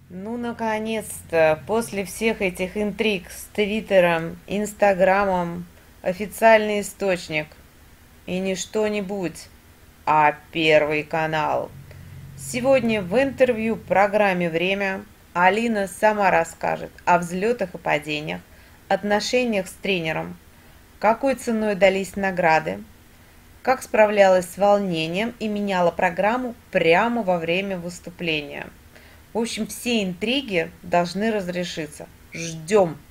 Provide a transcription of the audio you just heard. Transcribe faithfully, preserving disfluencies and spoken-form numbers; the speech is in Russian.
Ну, наконец-то, после всех этих интриг с Твиттером, Инстаграмом, официальный источник. И не что-нибудь, а Первый канал. Сегодня в интервью программе «Время» Алина сама расскажет о взлетах и падениях, отношениях с тренером, какой ценой дались награды, как справлялась с волнением и меняла программу прямо во время выступления. В общем, все интриги должны разрешиться. Ждем!